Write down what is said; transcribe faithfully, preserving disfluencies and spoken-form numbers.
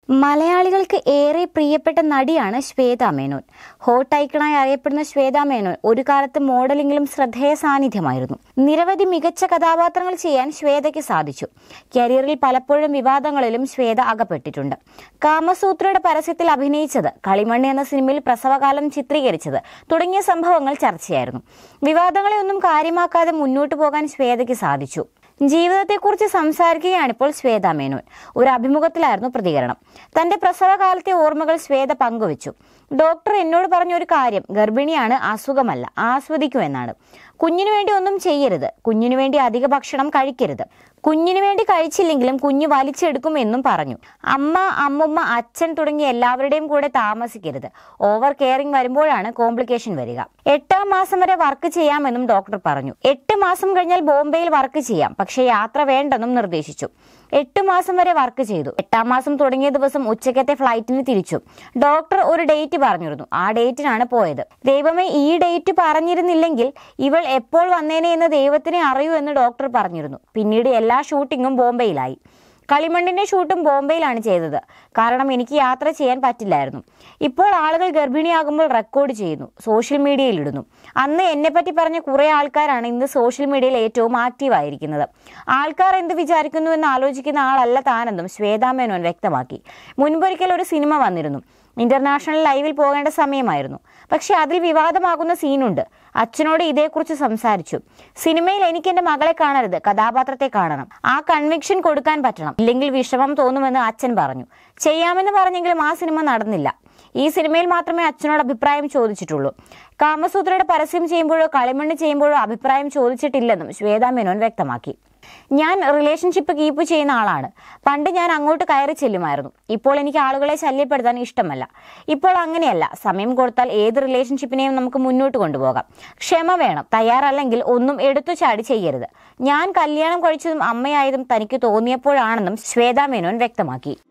മലയാളികൾക്ക് ഏറെ പ്രിയപ്പെട്ട നടിയാണ് ശ്വേതാ മേനോൻ. ഹോട്ട് ഐക്കണായി അറിയപ്പെടുന്ന ശ്വേതാ മേനോൻ ഒരു കാലത്ത് മോഡലിംഗിലും ശ്രദ്ധേയ സാന്നിധ്യമായിരുന്നു. നിരവധി മികച്ച കഥാപാത്രങ്ങൾ ചെയ്യാൻ ശ്വേതയ്ക്ക് സാധിച്ചു. കരിയറിൽ പലപ്പോഴും വിവാദങ്ങളിലും ശ്വേത അകപ്പെട്ടിട്ടുണ്ട്. കാമസൂത്രയുടെ പരസ്യത്തിൽ അഭിനയിച്ചത്, കളിമണ്ണ് എന്ന സിനിമയിൽ പ്രസവകാലം ചിത്രീകരിച്ചത് തുടങ്ങിയ സംഭവങ്ങൾ ചർച്ചയായിരുന്നു. വിവാദങ്ങളെ ഒന്നും കാര്യമാക്കാതെ മുന്നോട്ടു പോകാൻ ശ്വേതയ്ക്ക് സാധിച്ചു. ജീവിതത്തെക്കുറിച്ച് സംസാരിക്കുകയാണിപ്പോൾ ശ്വേതാ മേനോൻ. ഒരു അഭിമുഖത്തിലായിരുന്നു പ്രതികരണം. തന്റെ പ്രസവകാലത്തെ ഓർമ്മകൾ ശ്വേത പങ്കുവച്ചു. ഡോക്ടർ എന്നോട് പറഞ്ഞ ഒരു കാര്യം, ഗർഭിണിയാണ്, അസുഖമല്ല, ആസ്വദിക്കൂ എന്നാണ്. കുഞ്ഞിനു വേണ്ടി ഒന്നും ചെയ്യരുത്, കുഞ്ഞിനു വേണ്ടി അധിക ഭക്ഷണം കഴിക്കരുത്, കുഞ്ഞിനു വേണ്ടി കഴിച്ചില്ലെങ്കിലും കുഞ്ഞ് വലിച്ചെടുക്കുമെന്നും പറഞ്ഞു. അമ്മ, അമ്മുമ്മ, അച്ഛൻ തുടങ്ങിയ എല്ലാവരുടെയും കൂടെ താമസിക്കരുത്. ഓവർ കെയറിംഗ് വരുമ്പോഴാണ് കോംപ്ലിക്കേഷൻ വരിക. എട്ടാം മാസം വരെ വർക്ക് ചെയ്യാമെന്നും ഡോക്ടർ പറഞ്ഞു. എട്ട് മാസം കഴിഞ്ഞാൽ ബോംബെയിൽ വർക്ക് ചെയ്യാം, പക്ഷേ യാത്ര വേണ്ടെന്നും നിർദ്ദേശിച്ചു. എട്ട് മാസം വരെ വർക്ക് ചെയ്തു. എട്ടാം മാസം തുടങ്ങിയ ദിവസം ഉച്ചക്കത്തെ ഫ്ലൈറ്റിന് തിരിച്ചു. ഡോക്ടർ ഒരു ഡേറ്റ് പറഞ്ഞിരുന്നു. ആ ഡേറ്റിനാണ് പോയത്. ദൈവമേ, ഈ ഡേറ്റ് പറഞ്ഞിരുന്നില്ലെങ്കിൽ ഇവൾ എപ്പോൾ വന്നേനെ എന്ന് ദൈവത്തിനെ അറിയൂ എന്ന് ഡോക്ടർ പറഞ്ഞിരുന്നു. പിന്നീട് എല്ലാ ഷൂട്ടിങ്ങും ബോംബെയിലായി. കളിമണ്ണിന്റെ ഷൂട്ടും ബോംബെയിലാണ് ചെയ്തത്. കാരണം എനിക്ക് യാത്ര ചെയ്യാൻ പറ്റില്ലായിരുന്നു. ഇപ്പോൾ ആളുകൾ ഗർഭിണിയാകുമ്പോൾ റെക്കോർഡ് ചെയ്യുന്നു, സോഷ്യൽ മീഡിയയിൽ ഇടുന്നു. അന്ന് എന്നെപ്പറ്റി പറഞ്ഞ കുറെ ആൾക്കാരാണ് ഇന്ന് സോഷ്യൽ മീഡിയയിൽ ഏറ്റവും ആക്റ്റീവായിരിക്കുന്നത്. ആൾക്കാർ എന്ത് വിചാരിക്കുന്നു എന്ന് ആലോചിക്കുന്ന ആളല്ല താനെന്നും ശ്വേതാ മേനോൻ വ്യക്തമാക്കി. മുൻപൊരിക്കൽ ഒരു സിനിമ വന്നിരുന്നു. ഇന്റർനാഷണൽ ലൈവിൽ പോകേണ്ട സമയമായിരുന്നു. പക്ഷെ അതിൽ വിവാദമാകുന്ന സീനുണ്ട്. അച്ഛനോട് ഇതേക്കുറിച്ച് സംസാരിച്ചു. സിനിമയിൽ എനിക്ക് എന്റെ മകളെ കാണരുത്, കഥാപാത്രത്തെ കാണണം. ആ കൺവിക്ഷൻ കൊടുക്കാൻ പറ്റണം, ഇല്ലെങ്കിൽ വിഷമം തോന്നുമെന്ന് അച്ഛൻ പറഞ്ഞു. ചെയ്യാമെന്ന് പറഞ്ഞെങ്കിലും ആ സിനിമ നടന്നില്ല. ഈ സിനിമയിൽ മാത്രമേ അച്ഛനോട് അഭിപ്രായം ചോദിച്ചിട്ടുള്ളൂ. കാമസൂത്രയുടെ പരസ്യം ചെയ്യുമ്പോഴോ കളിമണ്ണ് ചെയ്യുമ്പോഴോ അഭിപ്രായം ചോദിച്ചിട്ടില്ലെന്നും ശ്വേതാ മേനോൻ വ്യക്തമാക്കി. ഞാൻ റിലേഷൻഷിപ്പ് കീപ്പ് ചെയ്യുന്ന ആളാണ്. പണ്ട് ഞാൻ അങ്ങോട്ട് കയറി ചെല്ലുമായിരുന്നു. ഇപ്പോൾ എനിക്ക് ആളുകളെ ശല്യപ്പെടുത്താൻ ഇഷ്ടമല്ല. ഇപ്പോൾ അങ്ങനെയല്ല. സമയം കൊടുത്താൽ ഏത് റിലേഷൻഷിപ്പിനെയും നമുക്ക് മുന്നോട്ട് കൊണ്ടുപോകാം. ക്ഷമ വേണം. തയ്യാറല്ലെങ്കിൽ ഒന്നും എടുത്തു ചാടി ചെയ്യരുത്. ഞാൻ കല്യാണം കഴിച്ചതും അമ്മയായതും തനിക്ക് തോന്നിയപ്പോഴാണെന്നും ശ്വേതാ മേനോൻ വ്യക്തമാക്കി.